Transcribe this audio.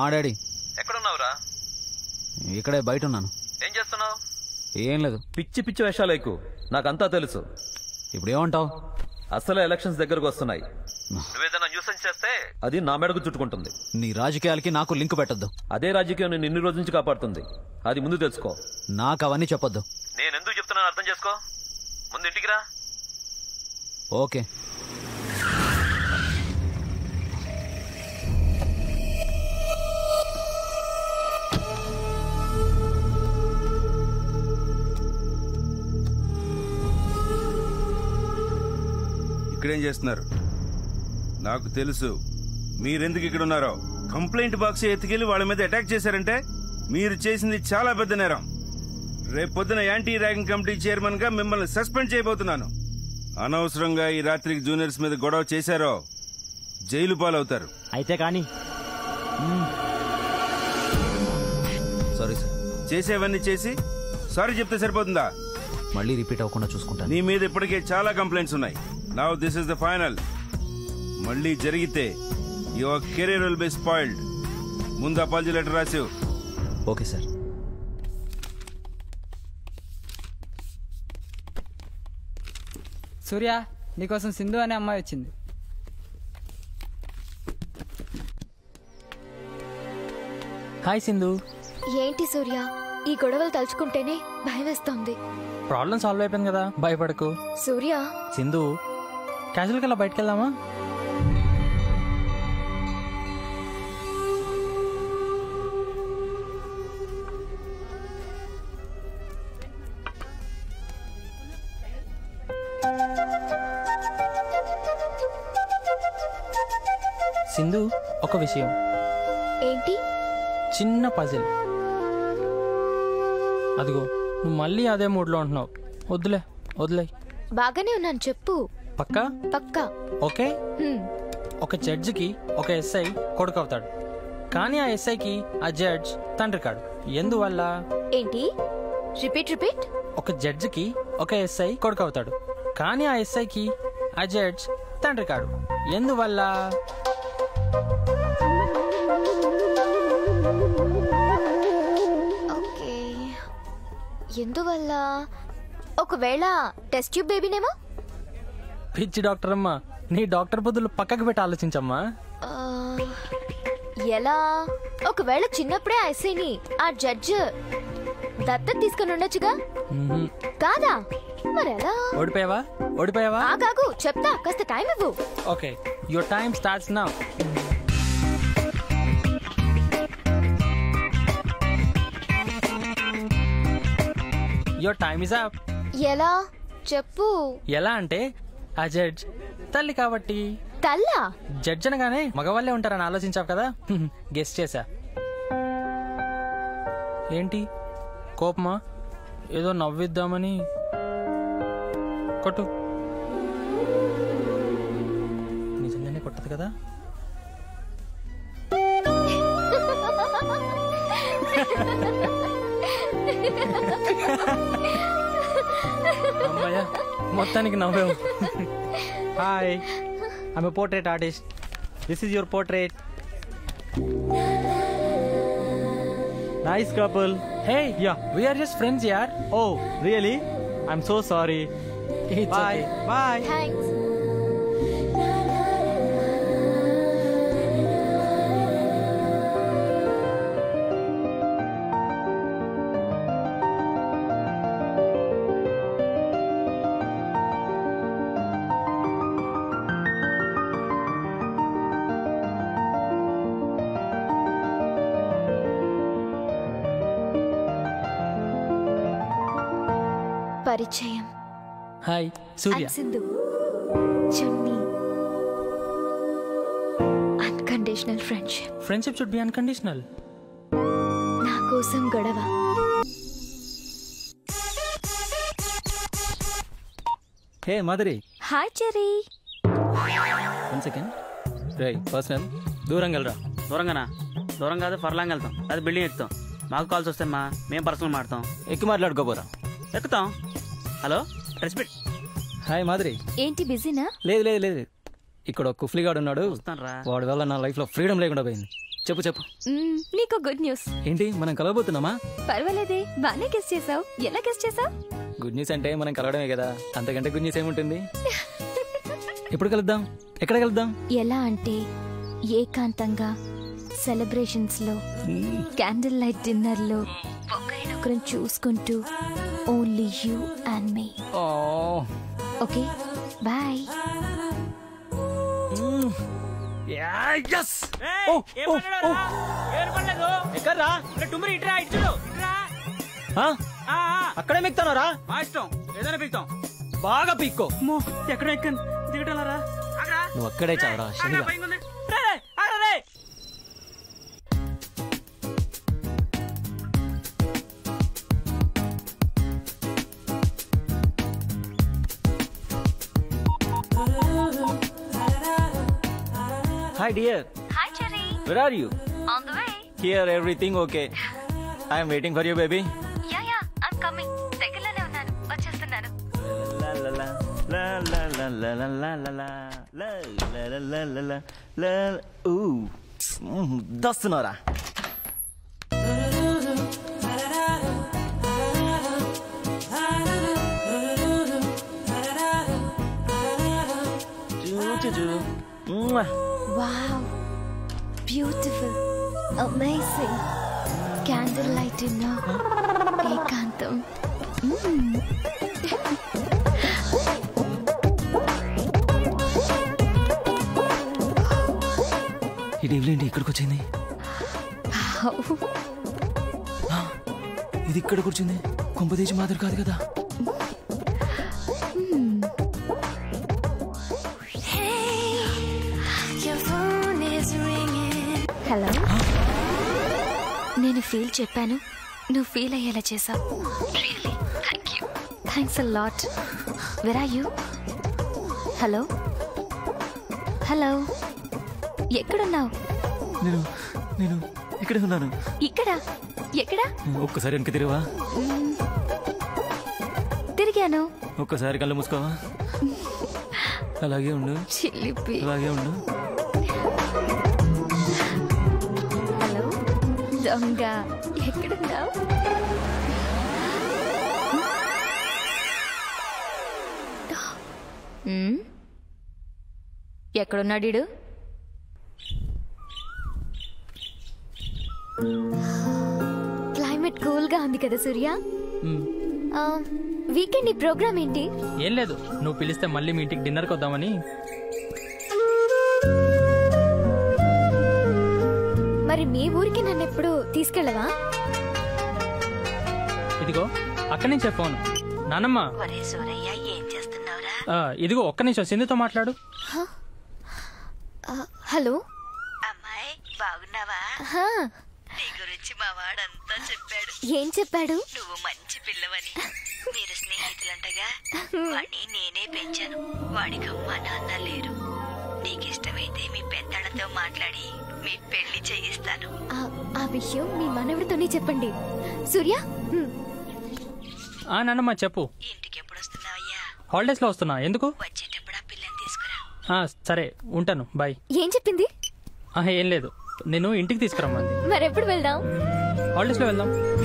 Daddy. ఎక్కడున్నావురా? ఇక్కడే బయట ఉన్నాను. ఏం చేస్తున్నావు? ఏం లేదు. పిచ్చి పిచ్చి వేషాలు ఎక్కువ, నాకంతా తెలుసు. ఇప్పుడు ఏమంటావు? అసలు ఎలక్షన్స్ దగ్గరకు వస్తున్నాయి. నువ్వేదైనా న్యూసెన్స్ చేస్తే అది నా మెడకు చుట్టుకుంటుంది. నీ రాజకీయాలకి నాకు లింక్ పెట్టద్దు. అదే రాజకీయం నేను ఇన్ని రోజుల నుంచి కాపాడుతుంది. అది ముందు తెలుసుకో. నాకు అవన్నీ చెప్పొద్దు. నేను ఎందుకు చెప్తున్నాను అర్థం చేసుకో. ముందు ఇంటికి రా. ఓకే. ఇక్కడేం చేస్తున్నారు? నాకు తెలుసు మీరెందుకు ఇక్కడ ఉన్నారో. కంప్లైంట్ బాక్స్ ఎత్తుకెళ్లి వాళ్ళ మీద అటాక్ చేశారంటే మీరు చేసింది చాలా పెద్ద నేరం. రేపు పొద్దున యాంటీ ర్యాగింగ్ కమిటీ చైర్మన్ గా మిమ్మల్ని సస్పెండ్ చేయబోతున్నాను. అనవసరంగా ఈ రాత్రికి జూనియర్స్ మీద గొడవ చేశారో జైలు పాలవుతారు. అయితే కానీ సారీ సార్. చేసేవన్నీ చేసి సారీ చెప్తే సరిపోతుందా? మళ్ళీ రిపీట్ అవ్వకుండా చూసుకుంటాను. నీ మీద ఇప్పటికే చాలా కంప్లైంట్స్ ఉన్నాయి. Now this is the final. మళ్ళీ జరిగితే your career will be spoiled. ముందు అపాలజీ లెటర్ రాసివ్. Okay sir. సూర్య, నీకోసం సింధు అనే అమ్మాయి వచ్చింది. హాయ్ సింధు. ఏంటి సూర్య, ఈ గొడవలు తలుచుకుంటేనే భయం వేస్తోంది. ప్రాబ్లం సాల్వ్ అయిపోయింది కదా, భయపడకు. సూర్య, సింధు, క్యాజువల్గా అలా బయటకు వెళ్దామా? సింధు, ఒక విషయం. ఏంటి? చిన్న పజిల్. అదిగో నువ్వు మళ్ళీ అదే మూడ్లో ఉంటున్నావు. వద్దులే వదిలే. బాగానే ఉన్నాను, చెప్పు. పక్కా? పక్కా. ఓకే. ఒక జడ్జికి ఒక ఎస్ఐ కొడుకు అవుతాడు, కానీ ఆ ఎస్ఐకి ఆ జడ్జ్ తండ్రి కాడు. ఎందువల్ల? ఏంటి? Repeat repeat. ఒక జడ్జికి ఒక ఎస్ఐ కొడుకు అవుతాడు, కానీ ఆ ఎస్ఐకి ఆ జడ్జ్ తండ్రి కాడు. ఎందువల్ల? ఓకే, ఎందువల్ల? ఒకవేళ టెస్ట్ ట్యూబ్ బేబీనేమో. పిచ్చి డాక్టర్ అమ్మా, నీ డాక్టర్ బుద్ధులు పక్కకు పెట్టి ఆలోచించమ్మా. ఎలా? ఒకవేళ చిన్నప్పుడే ఆ ఎస్ఐని ఆ జడ్జ్ దత్తత తీసుకుని ఉండొచ్చుగా, కాదా? మరెలా? ఓడిపోయావా? ఓడిపోయావా? ఆగాగు, చెప్తా, కాస్త టైం ఇవ్వు. Okay, your time starts now. Your time is up. ఎలా? చెప్పు. ఎలా అంటే ఆ జడ్జ్ తల్లి కాబట్టి. తల్లా? జడ్జ్ అనగానే మగవాళ్ళే ఉంటారని ఆలోచించావు కదా, గెస్ చేశా. ఏంటి కోపమా? ఏదో నవ్విద్దామని. కొట్టు. నిజంగానే కొట్టదు కదా? అమ్మాయ్యా, మొత్తానికి నవ్వావు. Hi, I'm a portrait artist. This is your portrait. Nice couple. Hey, yeah, we are just friends, yaar. Oh, really? I'm so sorry. It's bye. Okay. Bye. Thanks. పరిచయం. హాయ్, సూర్య. సింధు. చున్నీ. Unconditional friendship. Friendship should be unconditional. నా కోసం గొడవ. Hey Madhuri. Hi Cherry. 1 second. రేయ్, personal. దూరంగా వెళ్ళరా. దూరంగానా? దూరం కాదు, ఫర్లాంగ్ వెళ్తాం, అది బిల్డింగ్ ఎక్కుతాం. మాకు కాల్స్ వస్తే మేము పర్సనల్ మాడతాం. ఎక్కి మాట్లాడుకోపోరా. ఎక్కుతాం. Hello, respect. హాయ్ మాధురి. ఏంటి బిజీనా? లేదు లేదు లేదు, ఇక్కడ ఒక కుఫ్లీగాడు ఉన్నాడు, వస్తాను రా. వాడి వల్ల నా లైఫ్ లో ఫ్రీడమ్ లేకుండా పోయింది. చెప్పు చెప్పు. నీకు గుడ్ న్యూస్. ఏంటి, మనం కలవబోతున్నామా? పర్వాలేదే, బానే గెస్ చేసావు. ఎలా గెస్ చేసావు? గుడ్ న్యూస్ అంటే మనం కలవడమే కదా, అంతకంటే గుడ్ న్యూస్ ఏముంటుంది? ఎప్పుడు కలుద్దాం, ఎక్కడ కలుద్దాం? ఎలా అంటే ఏకాంతంగా, సెలబ్రేషన్స్ లో, క్యాండిల్ లైట్ డిన్నర్ లో, ఒకరినొకరం చూసుకుంటూ, only you and me. Okay, bye. అక్కడే మిక్తానరా? మా ఇష్టం, ఏదైనా పీక్తాం. బాగా పీక్కో. ఎక్కడ ఎక్కను దిగటరా? నువ్వు అక్కడే చావరా శనిగా. Hi dear. Hi Cherry. Where are you? On the way. Here everything okay. I am waiting for you baby. Yeah, I'm coming. దగ్గరలోనే ఉన్నాను, వచ్చేస్తున్నాను. La la la la la la la la la la la la la la la la la. Ooh. దస్తున్నారా? Wow. Beautiful. Amazing. Candle light dinner. ఏకాంతం. ఈ డేవిలేంటి ఇక్కడికి వచ్చింది? ఇది ఇక్కడ కూర్చుంది, కొంపదీసి మాదిరి కాదు కదా? హలో, నేను ఫీల్ చెప్పాను, నువ్వు ఫీల్ అయ్యేలా చేసావు. Really thank you. Thanks a lot. Where are you? Hello hello, ఎక్కడున్నావు? నేను నేను ఇక్కడే ఉన్నాను. ఇక్కడ? ఎక్కడ? ఒక్కసారి వెనక్కి తిరిగివా? తిరిగాను. ఒక్కసారి కళ్ళు మూసుకోవా? అలాగే ఉండు, చిలిపి. అలాగే ఉండు. హలో దొంగ, ఎక్కడున్నావు? ఎక్కడున్నాడు? క్లైమేట్ కూల్ గా ఉంది కదా సూర్య. వీకెండ్ ఈ ప్రోగ్రామ్ ఏంటి? ఏం లేదు, నువ్వు పిలిస్తే మళ్ళీ మీ ఇంటికి డిన్నర్కి వద్దామని. మరి మీ ఊరికి నన్ను ఎప్పుడు తీసుకెళ్ళవా? ఇదిగో అక్కడి నుంచే ఫోన్. నానమ్మ, ఇదిగో ఒక్క నిమిషం సింధుతో మాట్లాడు. హలో అమ్మాయి, బాగున్నావా? నీ గురించి మా వాడంతా చెప్పాడు. ఏం చెప్పాడు? నువ్వు మంచి పిల్లవని. మీరు స్నేహితులంటగా. వాడిని నేనే పెంచాను. వాడికి అమ్మా నాన్న లేరు. నీకిష్టమైతే మీ పెద్దలతో మాట్లాడి మీ పెళ్లి చేయిస్తాను. ఆ విషయం మీ మనవడితోనే చెప్పండి. సూర్య. నానమ్మ చెప్పు. ఇంటికి ఎప్పుడు వస్తున్నావయ్యా? హాలిడేస్ లో వస్తున్నా. ఎందుకు? వచ్చేటప్పుడు ఆ పిల్లని తీసుకురా. సరే, ఉంటాను, బాయ్. ఏం చెప్పింది? ఏం లేదు, నేను ఇంటికి తీసుకురమ్మంది. మరెప్పుడు వెళ్దాం? హాలిడేస్ లో వెళ్దాం.